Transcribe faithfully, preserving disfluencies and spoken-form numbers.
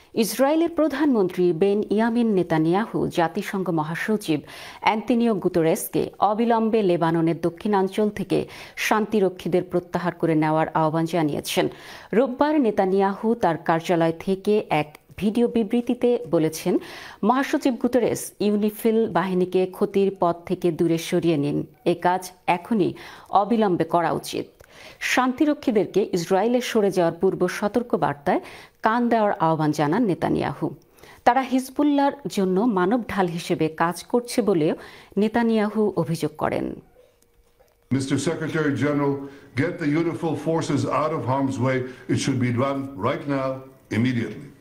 ইসরায়েলের প্রধানমন্ত্রী Ben Yamin Netanyahu জাতিসংঘ মহাসচিব অ্যান্তনিও গুতেরেসকে অবিলম্বে লেবাননের দক্ষিণাঞ্চল থেকে শান্তিরক্ষীদের প্রত্যাহার করে নেওয়ার আহ্বান জানিয়েছেন। রোববার নেতানিয়াহু তার কার্যালয় থেকে এক ভিডিও বিবৃতিতে বলেছেন, মহাসচিব গুতেরেস ইউনিফিল বাহিনীকে ক্ষতির পথ থেকে দূরে সরিয়ে নিন। এ কাজ এখনই অবিলম্বে করা উচিত। শান্তিরক্ষীদেরকে ইসরায়েলে সরে যাওয়ার পূর্ব সতর্ক বার্তায় কান দেওয়ার আহ্বান জানান নেতানিয়াহু। তারা হিজবুল্লাহর জন্য মানব ঢাল হিসেবে কাজ করছে বলেও নেতানিয়াহু অভিযোগ করেন। Mister Secretary General, get the UNIFIL forces out of harm's way. It should be done right now, immediately.